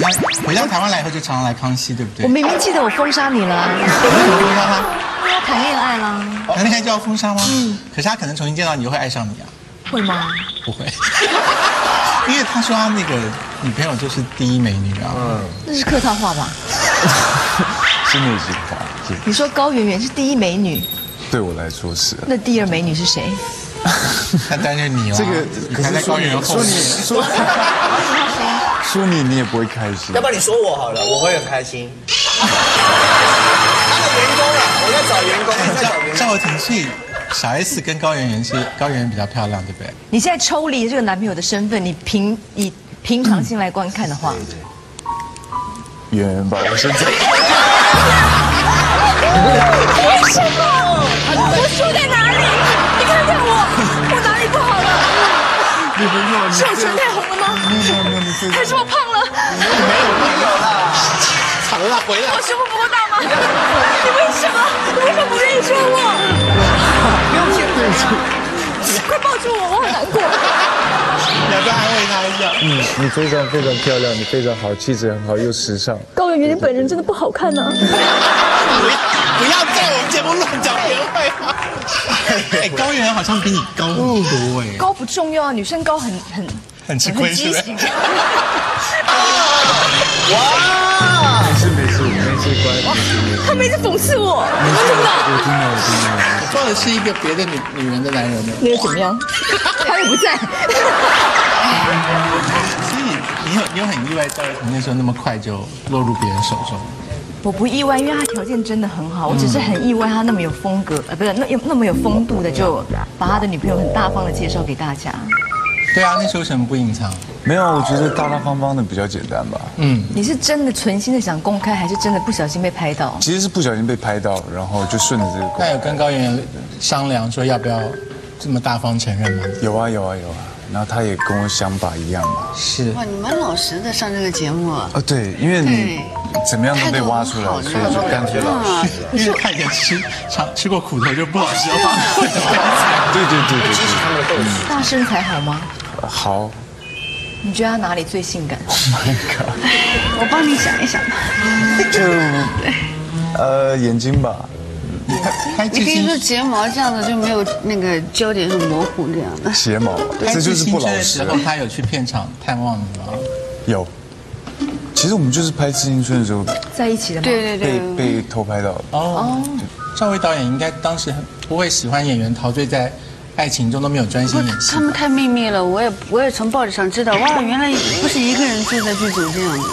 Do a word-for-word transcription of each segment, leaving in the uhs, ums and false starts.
像回到台湾来以后就常常来康熙，对不对？ 我明明记得我封杀你了， 你怎么封杀他？ 因为他谈恋爱啦。 谈恋爱就要封杀吗？嗯。可是他可能重新见到你就会爱上你啊。 会吗？ 不会。因为他说他那个女朋友就是第一美女啊。嗯。 那是客套话吧？ 是内心话。 你说高圆圆是第一美女， 对我来说是。 那第二美女是谁？ 那当然你了。 这个可是高圆圆后面说说你你也不会开心。 要不然你说我好了，我会很开心。他的员工啊，我在找员工，在找员工。 赵又廷，所以小 S 跟高圆圆是高圆圆比较漂亮，对不对？ 你现在抽离这个男朋友的身份，你平以平常心来观看的话， 圆圆吧，我现在。 为什么？我输在哪里？你看看我，我哪里不好了？ 你没有， 是我唇太红了吗？ 没有没有，你非常。 还是我胖了？ 没有没有啦， 惨了，回来。 我胸部不够大吗？你为什么？你为什么不愿意说我？ 不用解释。快抱住我，我好难过。 要不要安慰他一下？ 嗯，你非常非常漂亮，你非常好，气质很好，又时尚。 高圆圆，你本人真的不好看呢。 不要在我们节目乱讲别人坏话。哎，高圆圆好像比你高很多哎。 高不重要啊，女生高很很很吃亏，是不是？ 哇！ 没事没事没事，乖。 他们一直讽刺我，你们听到？ 我听到我听到。 我撞的是一个别的女女人的男人呢。 那又怎么样？他又不在。 所以你有你有很意外赵又廷那时候那么快就落入别人手中？ 我不意外，因为他条件真的很好，我只是很意外他那么有风格，呃，不是那那么有风度的，就把他的女朋友很大方的介绍给大家。 对啊，那时候为什么不隐藏？ 没有，我觉得大大方方的比较简单吧。 嗯， 你是真的存心的想公开，还是真的不小心被拍到？ 其实是不小心被拍到，然后就顺着这个。 那有跟高圆圆商量说要不要这么大方承认吗？ 有啊有啊有啊，然后他也跟我想法一样嘛。 是。 哇，你蛮老实的上这个节目啊。 哦，对，因为你怎么样都被挖出来，所以就干脆老实。 因为他以前吃尝吃过苦头，就不老实的话。 对对对对对。 他身材好吗？ 好。 你觉得他哪里最性感 ？Oh my god！ 我帮你想一想。 就呃眼睛吧。 你可以说睫毛这样子就没有那个焦点很模糊这样的。 睫毛，这就是不老实。 然后他有去片场探望你吗？ 有。其实我们就是拍《致青春》的时候在一起的吗？ 对对对。 被被偷拍到的。 哦。赵薇导演应该当时不会喜欢演员陶醉在爱情中都没有专心演戏。 他们太秘密了，我也我也从报纸上知道，哇，原来不是一个人住在剧组这样的。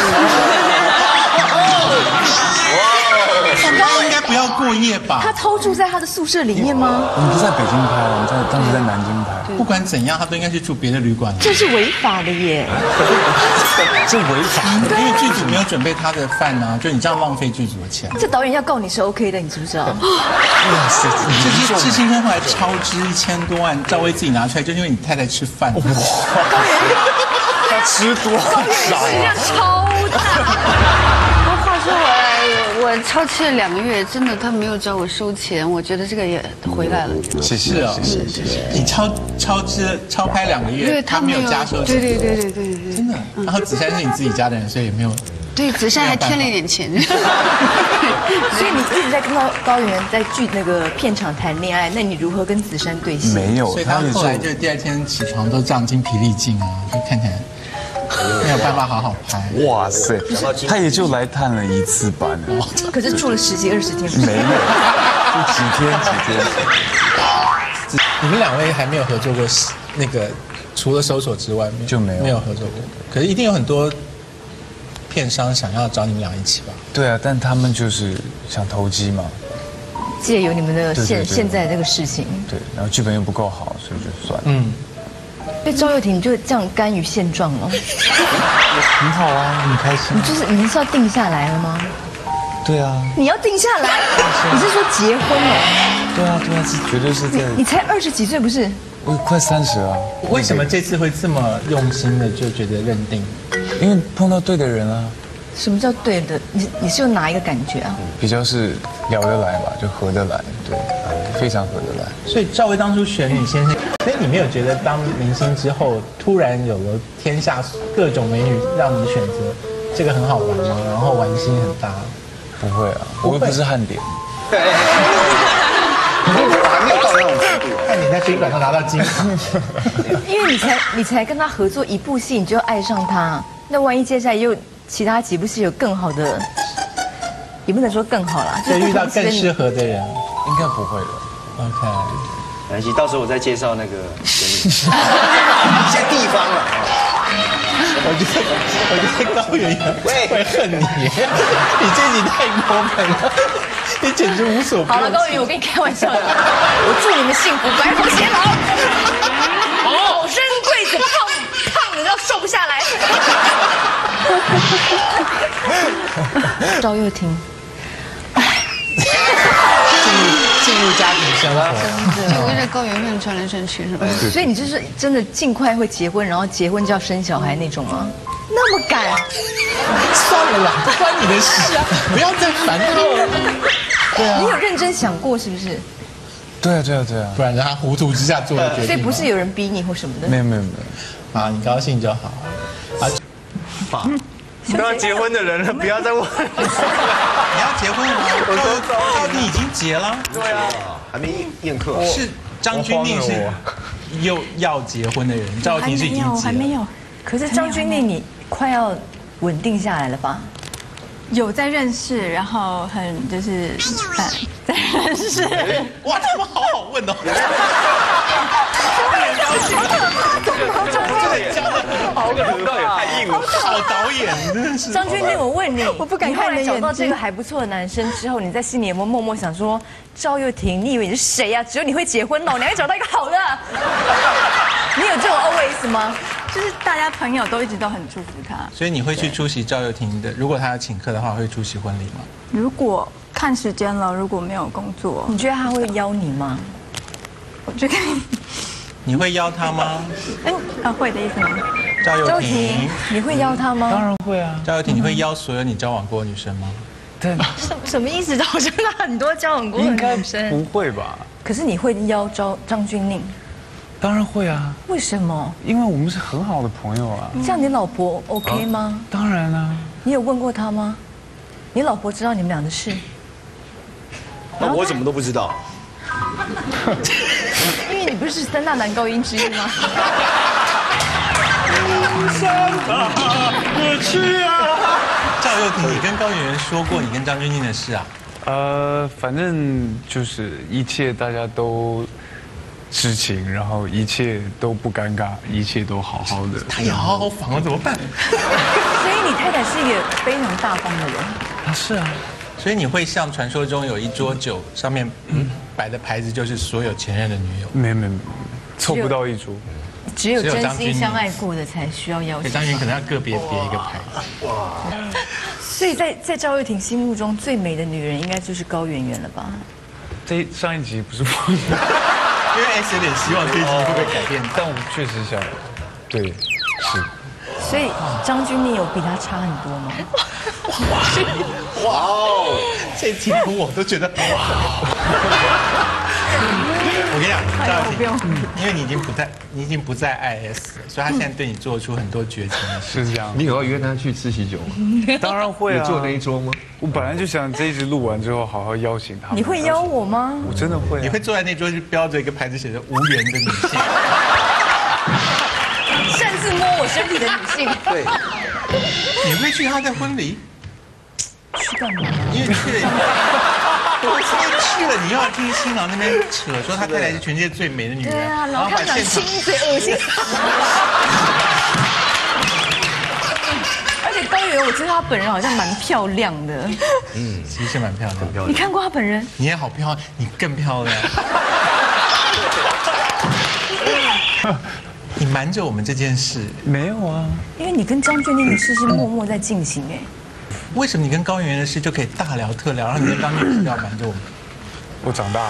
他应该不要过夜吧？ 他偷住在他的宿舍里面吗？ 我们不是在北京拍，我们在当时在南京拍。 不管怎样，他都应该去住别的旅馆。 这是违法的耶！ 这违法的， 因为剧组没有准备他的饭啊，就你这样浪费剧组的钱。 这导演要告你是 OK 的，你知不知道？ 哇塞！ 这是《致青春》后来超支一千多万，赵薇自己拿出来，就是因为你太太吃饭。哇！ 他吃多少？ 食量超大。不过话说回来，我超期了两个月，真的他没有找我收钱，我觉得这个也回来了。 谢谢哦， 谢谢谢谢。 你超超支超拍两个月，他没有加收钱。 对对对对对对。 真的。然后子珊是你自己家的人，所以也没有。 对，子珊还添了一点钱。 所以你一直在跟高高圆圆在剧那个片场谈恋爱，那你如何跟子珊对戏？ 没有， 所以他后来就第二天起床都这样精疲力尽啊，就看起来没有办法好好拍。 哇塞，他也就来探了一次班了。 可是住了十几二十天。 没有，就几天几天。 你们两位还没有合作过那个，除了搜索之外， 就没有没有合作过。可是一定有很多片商想要找你们俩一起吧？ 对啊，但他们就是想投机嘛。 借由你们的现现在这个事情。 对，然后剧本又不够好，所以就算了。嗯。 所以赵又廷就这样甘于现状了。 很好啊，很开心。 你就是你们是要定下来了吗？ 对啊。 你要定下来？你是说结婚了？ 对啊对啊，是绝对是在。 你才二十几岁不是？ 我快三十啊。 为什么这次会这么用心的就觉得认定？ 因为碰到对的人啊。 什么叫对的？你你是有哪一个感觉啊？ 比较是聊得来吧，就合得来，对，非常合得来。 所以赵薇当初选你先生，所以你没有觉得当明星之后，突然有了天下各种美女让你选择， 这个很好玩吗？然后玩心很大。 不会啊，我又不是汉典。 我还没有到那种程度。 看你在冰馆上拿到金牌， 因为你才你才跟他合作一部戏，你就爱上他，那万一接下来又其他几部戏有更好的，也不能说更好啦， 就遇到更适合的人。 应该不会的。 OK， 没关系，到时候我再介绍那个给你。一些地方了。 我觉得我觉得高圆圆会恨你，你这集太过分了，你简直无所不用。 好了，高圆圆，我跟你开玩笑的，我祝你们幸福，白头偕老。好生贵子，胖胖的要瘦不下来。赵又廷。 进入进入家庭生活， 就围着高圆圆转来转去是吧？ 所以你就是真的尽快会结婚，然后结婚就要生小孩那种吗？那么赶？ 算了啦，不关你的事啊，不要再烦他了。对啊， 你有认真想过是不是？ 对啊，对啊，对啊。 不然让他糊涂之下做的决定。 所以不是有人逼你或什么的？ 没有没有没有。 啊，你高兴就好。啊， 爸，都要结婚的人了，不要再问。 你要结婚吗？我说赵婷已经结了。 对啊，还没宴客。 是张钧甯是又要结婚的人，赵婷是已经结了。 还没有。 可是张钧甯你快要稳定下来了吧？ 有在认识，然后很就是呃在认识。 哇，他们好好问哦。 好个频道也太硬了， 好导演，真的是。 张钧甯，我问你， 我不敢你后来看你的眼睛找到这个还不错的男生之后，你在心里有没有默默想说，赵又廷，你以为你是谁呀？只有你会结婚，老娘也找到一个好的。你有这种 O S 吗？ 就是大家朋友都一直都很祝福他。 所以你会去出席赵又廷的？如果他要请客的话，会出席婚礼吗？ 如果看时间了，如果没有工作， 你觉得他会邀你吗？ 我觉得你会邀他吗？ 哎啊会的意思吗？ 赵又赵廷婷，，你会邀他吗？ 当然会啊。 赵又廷，你会邀所有你交往过的女生吗？ 但什什么意思？好像他很多交往过的应该女生， 不会吧？ 可是你会邀张张钧甯， 当然会啊， 为什么？ 因为我们是很好的朋友啊。 这样你老婆 OK 吗？ 当然啊。 你有问过她吗？你老婆知道你们俩的事？ 那我怎么都不知道。 因为你不是三大男高音之一吗？ 我去啊！赵又廷，你跟高圆圆说过你跟张钧甯的事啊？ 呃，反正就是一切大家都知情，然后一切都不尴尬，一切都好好的。 他也好好防了，怎么办？ 所以你太太是一个非常大方的人。 啊，是啊。 所以你会像传说中有一桌酒，上面摆的牌子就是所有前任的女友。 没没没，凑不到一桌。 只有真只有张钧甯心相爱过的才需要邀请。 所以张云可能要个别别一个牌子。 所以在在赵又廷心目中最美的女人应该就是高圆圆了吧？ 这上一集不是我， 因为 S 有点希望这一集会不会改变， 但我确实想，对，是。 所以张钧甯有比她差很多吗？ 哇哦，这题目我都觉得好好。我跟你讲，赵又廷，因为你已经不在，你已经不在爱 S 了，所以他现在对你做出很多绝情的事。 是这样。 你有要约他去吃喜酒吗？ 当然会啊。 有坐那一桌吗？ 我本来就想这一集录完之后好好邀请他。 你会邀我吗？ 我真的会、啊。 你会坐在那桌就标着一个牌子写着“无缘的女性”， 擅自摸我身体的女性。 对， 你会去他的婚礼？ 去干嘛？ 因为去了，因为去了，你又要听新郎那边扯说他太太是全世界最美的女人， 对啊，然后他长亲嘴恶心。而且高圆圆，我觉得她本人好像蛮漂亮的。 嗯，其实是蛮漂亮的。 你看过她本人？ 你也好漂亮，你更漂亮。你瞒着我们这件事， 没有啊。 因为你跟张钧甯的事是默默在进行哎。 为什么你跟高圆圆的事就可以大聊特聊，然后你跟张钧甯要瞒着我们？ 我长大了。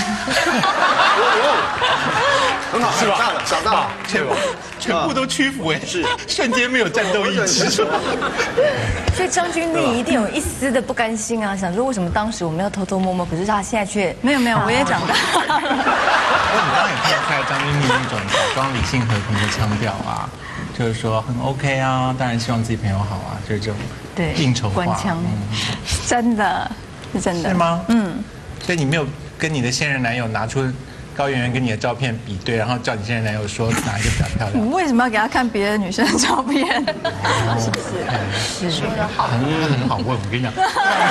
很好，是吧？长大了，长大了， 全部全部都屈服哎，是瞬间没有战斗意志。 所以张钧甯一定有一丝的不甘心啊，想说为什么当时我们要偷偷摸摸，可是他现在却没有没有，我也长大。 不过你刚刚也看得出来张钧甯那种假装理性和平的腔调啊， 就是说很 OK 啊，当然希望自己朋友好啊，就是这种对应酬话。 官腔， 真的是真的。 是吗？ 嗯。 所以你没有跟你的现任男友拿出高圆圆跟你的照片比对，然后叫你现任男友说哪一个比较漂亮？ 你为什么要给他看别的女生的照片？ 是不是？是说的好。 很很好问，我跟你讲。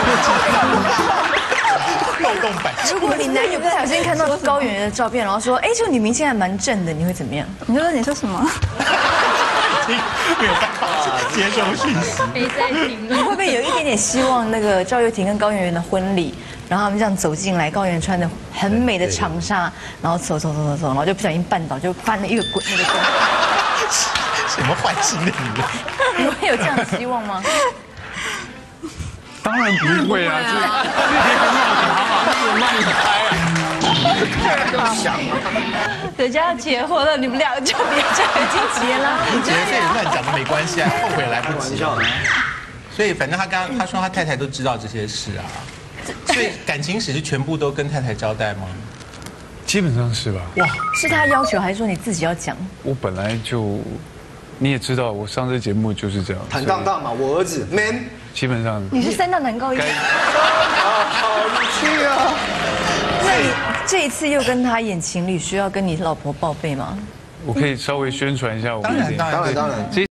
漏洞百出。 如果你男友不小心看到高圆圆的照片，然后说：“哎，这个女明星还蛮正的，你会怎么样？” 你说你说什么？ 没有办法接受讯息。 没在听。你会不会有一点点希望那个赵又廷跟高圆圆的婚礼，然后他们这样走进来，高圆圆穿的很美的长纱，然后走走走走走，然后就不小心绊倒，就翻了一个滚那个滚。 什么坏心的女人？ 你会有这样的希望吗？ 当然不会啊，这这很好答嘛，是慢开啊。 想， 人家要结婚了，你们两个就别这样，已经结了。 你结了这也乱讲的没关系啊，后悔来不及。所以反正他刚刚他说他太太都知道这些事啊，所以感情史是全部都跟太太交代吗？ 基本上是吧？ 哇，是他要求还是说你自己要讲？ 我本来就，你也知道，我上这节目就是这样， 坦荡荡嘛，我儿子 man。 基本上你是三大男高音。 好去啊！ 那你这一次又跟他演情侣，需要跟你老婆报备吗？ 我可以稍微宣传一下我们当然当然当然当然， 这